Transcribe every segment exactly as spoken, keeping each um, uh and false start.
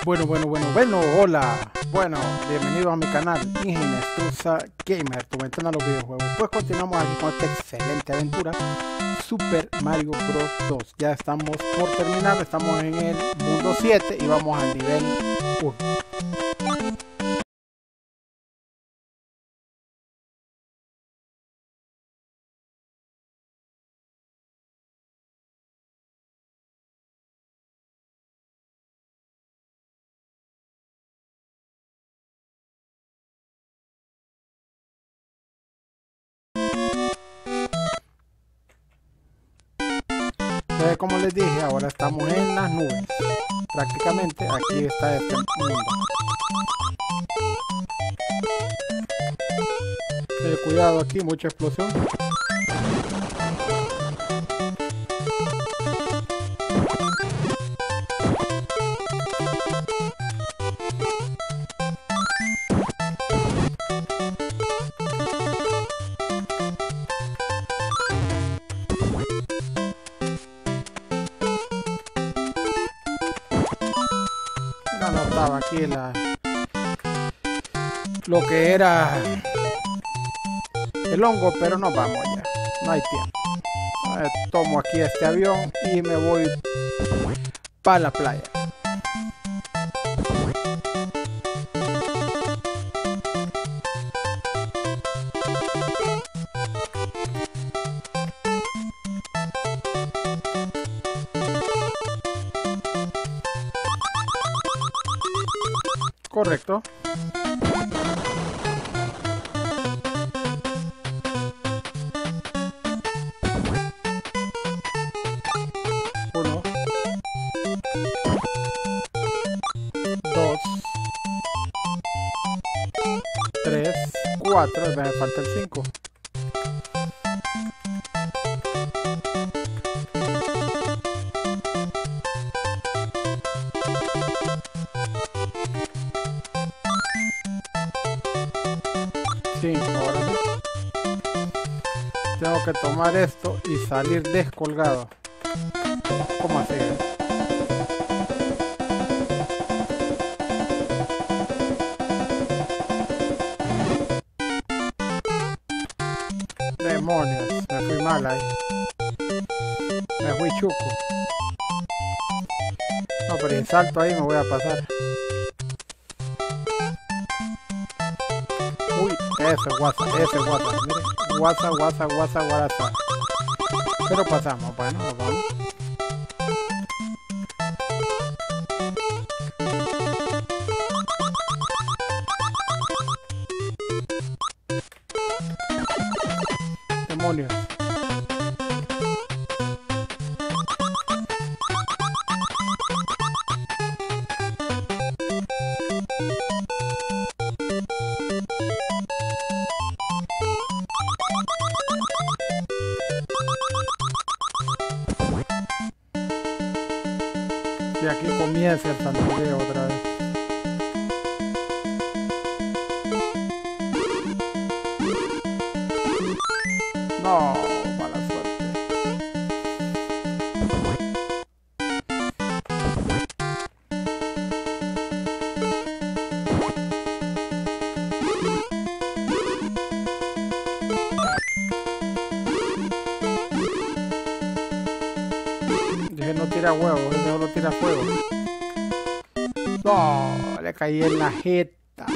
Bueno, bueno, bueno, bueno, hola. Bueno, bienvenidos a mi canal Ingeniestusa Gamer, tu ventana a los videojuegos. Pues continuamos aquí con esta excelente aventura Super Mario Bros. dos. Ya estamos por terminar, estamos en el mundo siete y vamos al nivel uno. Entonces, como les dije, ahora estamos en las nubes. Prácticamente aquí está este mundo. Ten cuidado aquí, mucha explosión. No notaba aquí la lo que era el hongo, pero nos vamos ya, no hay tiempo. Eh, tomo aquí este avión y me voy para la playa. Correcto. Uno, dos, tres, cuatro. Me falta el cinco. cinco, ahora sí. Tengo que tomar esto y salir descolgado. ¿Cómo así? Demonios, me fui mal ahí. Me fui chuco. No, pero en salto ahí me voy a pasar. Uy, ese WhatsApp, ese WhatsApp. Miren, WhatsApp, WhatsApp, WhatsApp, WhatsApp. Pero pasamos, bueno, nos vamos. Demonios. Y aquí comienza el tandureo otra vez. No, mala suerte. Dije no tira huevo, dije no tira fuego. No, le caí en la jeta.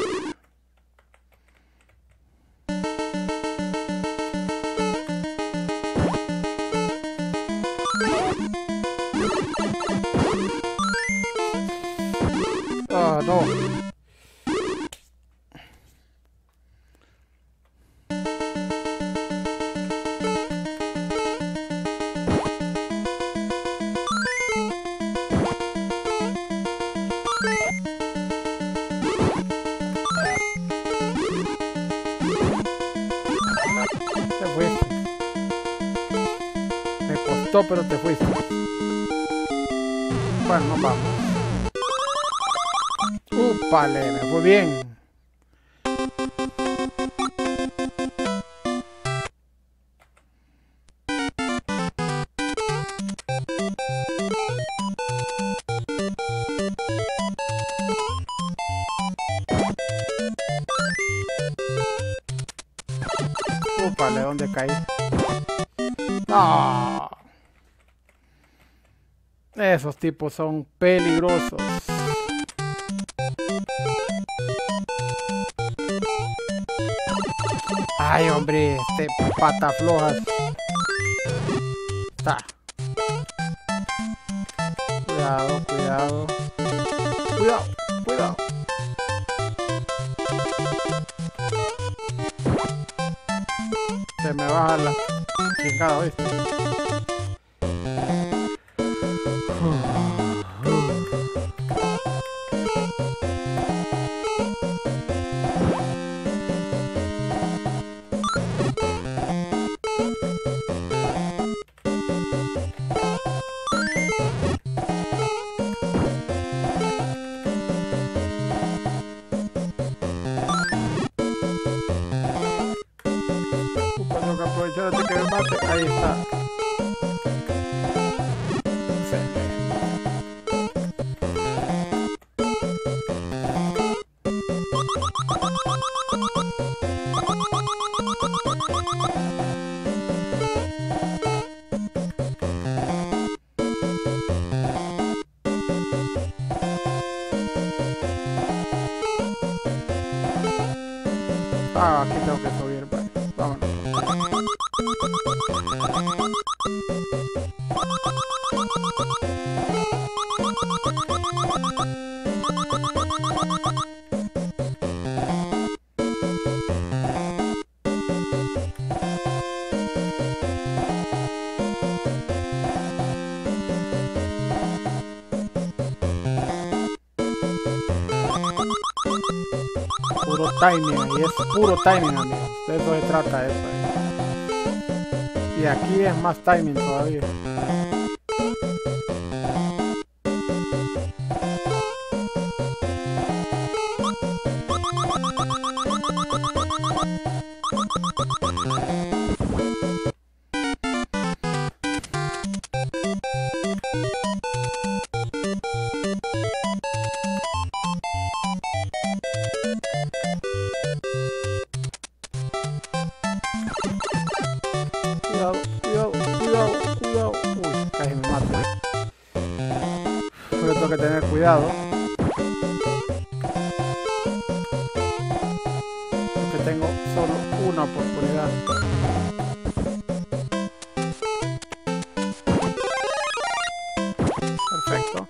Ah, no. Te fuiste. Me costó, pero te fuiste. Bueno, nos vamos. Upale, me fue bien. Épale, ¿dónde caí? No. Esos tipos son peligrosos. Ay, hombre, este pata flojas. Está. Cuidado, cuidado. Cuidado, cuidado. Se me baja la chingada, ¿viste? Tengo que aprovechar hasta que me mate. Ahí está. Ah, aquí tengo que subir, vale. Vámonos. Puro timing, y es puro timing, amigos. De eso se trata eso. Y aquí es más timing todavía. Cuidado, cuidado, cuidado, cuidado. Uy, casi me mato. Pero tengo que tener cuidado. Porque tengo solo una oportunidad. Perfecto.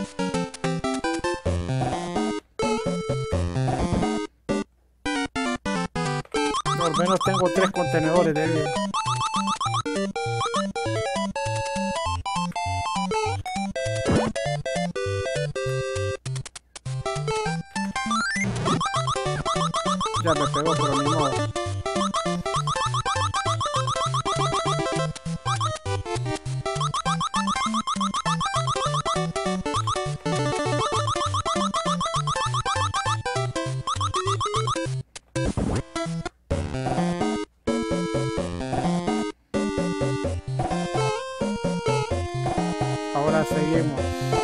Al menos tengo tres contenedores de vida. Ya me pegó, pero ni modo. Ahora seguimos.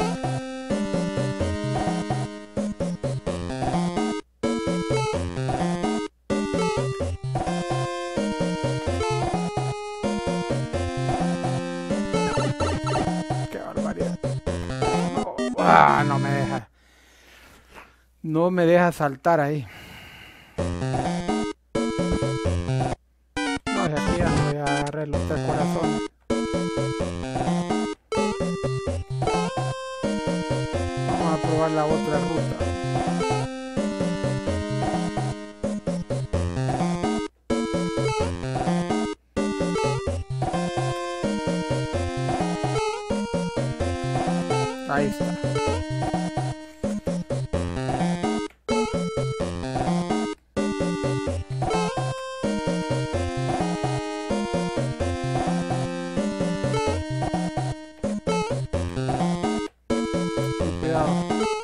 Qué barbaridad. No, ah, no me deja. No me deja saltar ahí. No, y aquí ya no voy a agarrar los tres corazones. Vamos a probar la otra ruta. Ahí está. Cuidado.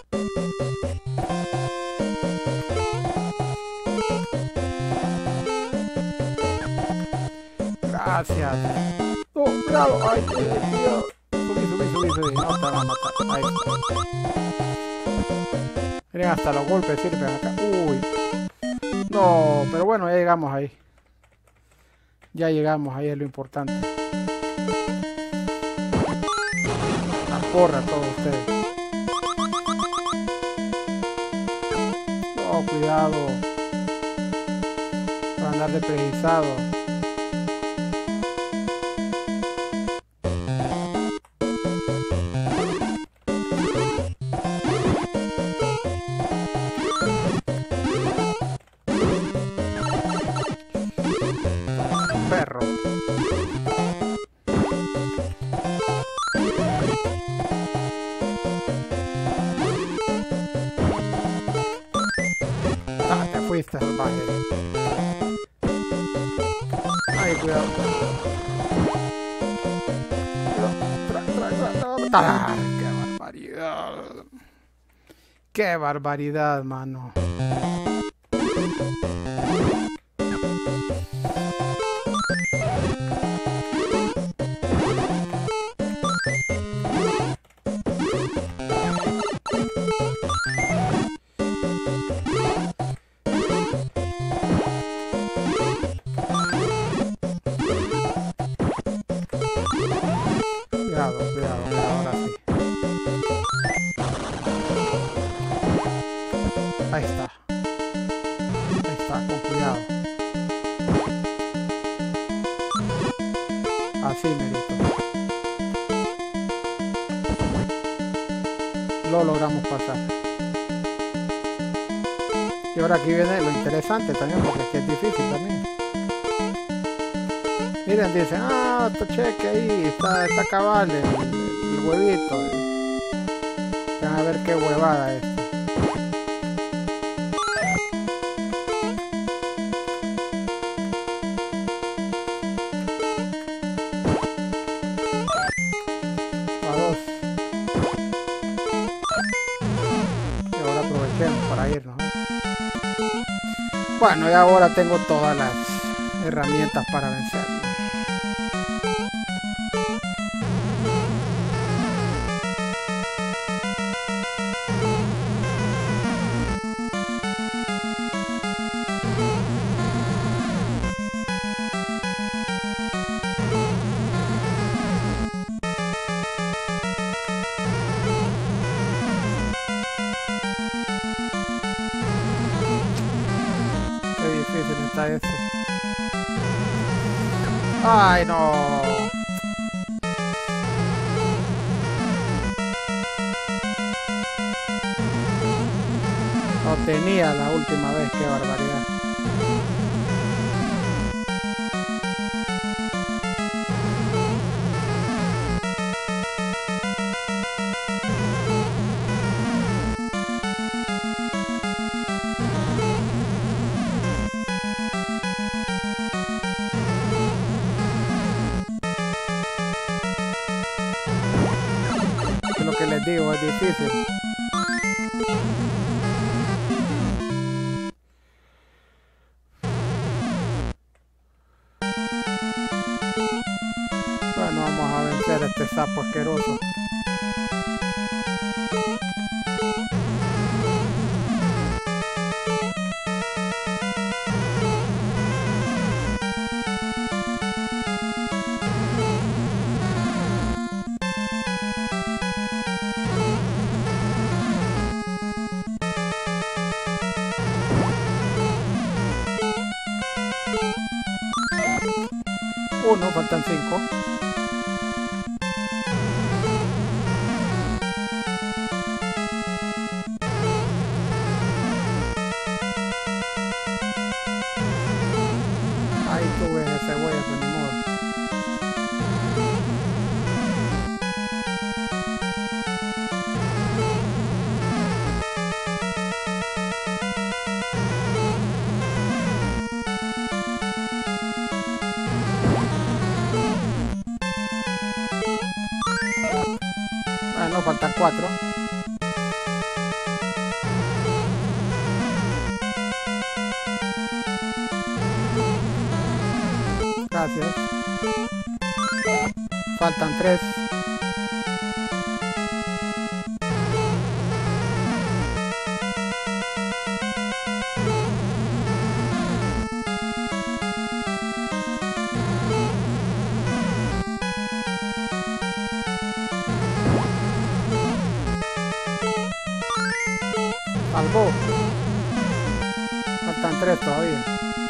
Gracias. Oh, cuidado. Ay, cuidado. Subí, subí, subí, subí. No te van a matar. Ahí está. Miren, hasta los golpes sirven acá. Uy. No, pero bueno, ya llegamos ahí. Ya llegamos, ahí es lo importante. La porra a todos ustedes. Oh, cuidado. Para andar de precisado. Perro. Ah, te fuiste salvaje. Ay, cuidado. Tra, tra, tra, tra. Ah, qué barbaridad. Qué barbaridad, mano. Cuidado, cuidado, cuidado, ahora sí. Ahí está. Ahí está, con cuidado. Así, merito. Lo logramos pasar. Y ahora aquí viene lo interesante también, porque aquí es difícil también. Miren, dicen, ah, tu cheque ahí, está, está cabal el, el huevito. Van a ver qué huevada es. A dos. Y ahora aprovechemos para irnos, ¿eh? Bueno, y ahora tengo todas las herramientas para vencerlo. Qué difícil está esto. Ay, no. No tenía la última vez, qué barbaridad. Es lo que les digo, es difícil. Bueno, vamos a vencer a este sapo asqueroso. Uno, faltan cinco. Ahí tuve ese huevo, pero ni modo. Ah, no, faltan cuatro. Gracias. Faltan tres. Salvó. Faltan tres todavía.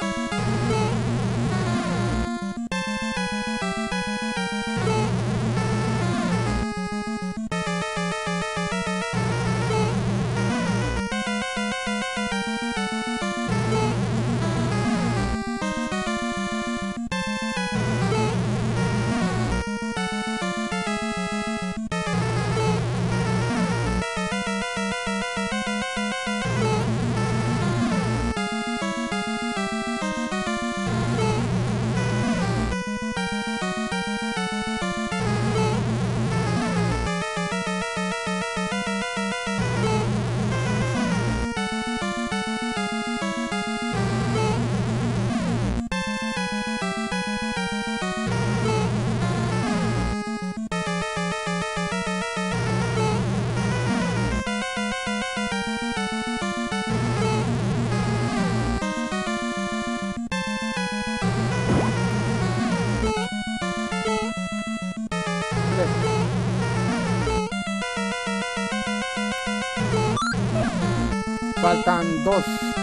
Faltan dos.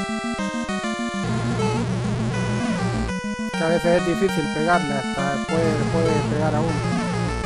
Que a veces es difícil pegarle, hasta puede, puede pegar a uno.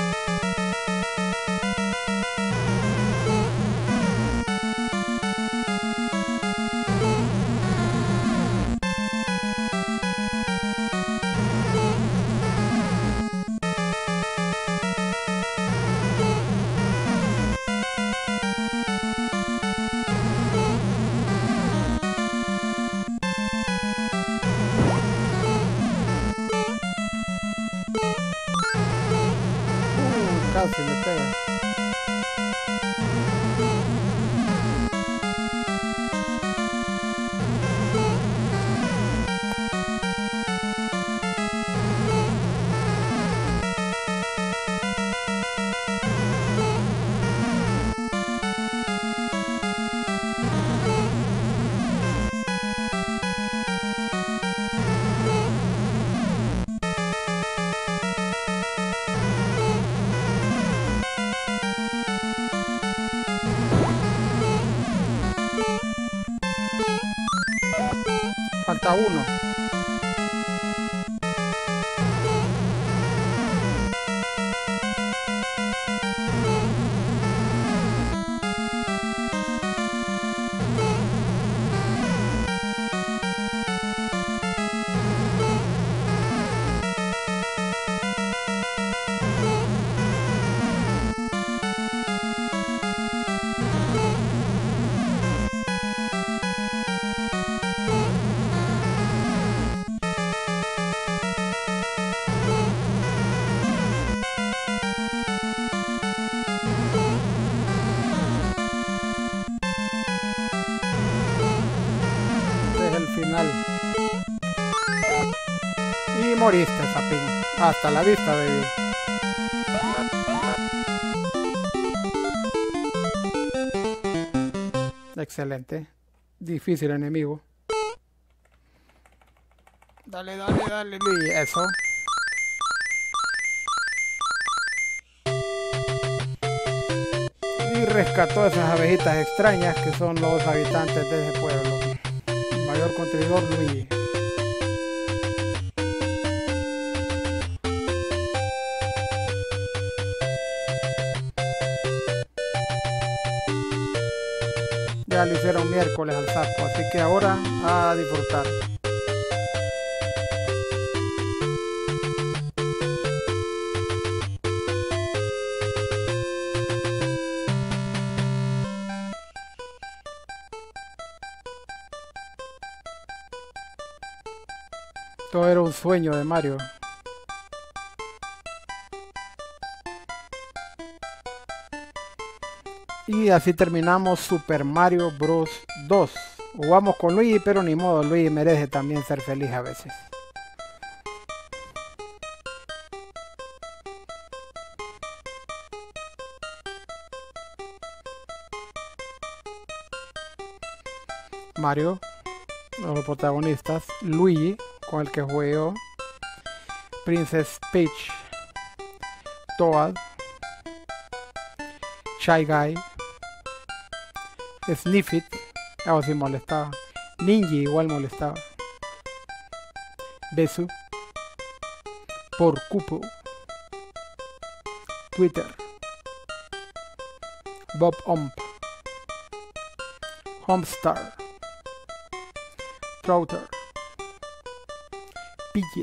Casi me pega. Falta uno. Final. Y moriste, Sapín. Hasta la vista, baby. Excelente. Difícil enemigo. Dale, dale, dale, Luis. Eso. Y rescató esas abejitas extrañas que son los habitantes de ese pueblo. Mayor contribuidor, Luis. Ya lo hicieron miércoles al saco, así que ahora a disfrutar. Todo era un sueño de Mario. Y así terminamos Super Mario Bros. dos. Jugamos con Luigi, pero ni modo, Luigi merece también ser feliz a veces. Mario, los protagonistas, Luigi, con el que juego, Princess Peach, Toad, Shy Guy, Sniffit, Eso sí molestaba. Ninja igual molestaba. Besu. Por Cupo. Twitter. Bob Omp. Homestar. Trouter. Pidgeot.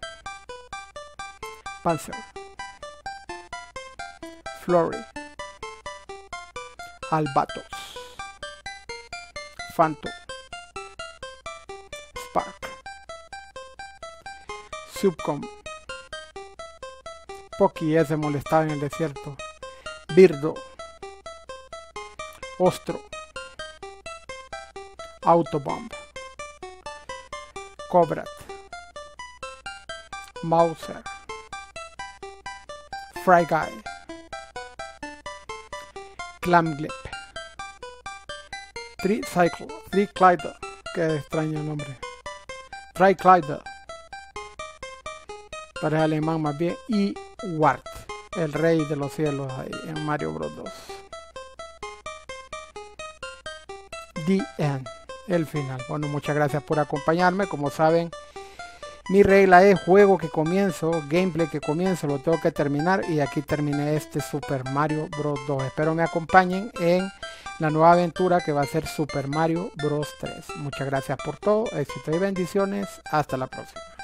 Panzer. Flurry. Albatos. Phantom. Spark. Subcom. Poki ese molestaba en el desierto. Birdo. Ostro. Autobomb. Cobrat. Mauser. Fry Guy. Clamglip. Tricycle. Triclider. Qué extraño nombre. Triclider. Parece alemán más bien. Y Wart. El rey de los cielos ahí en Mario Bros dos. The End. El final. Bueno, muchas gracias por acompañarme. Como saben, mi regla es juego que comienzo, gameplay que comienzo, lo tengo que terminar, y aquí terminé este Super Mario Bros dos. Espero me acompañen en la nueva aventura que va a ser Super Mario Bros tres. Muchas gracias por todo, éxito y bendiciones. Hasta la próxima.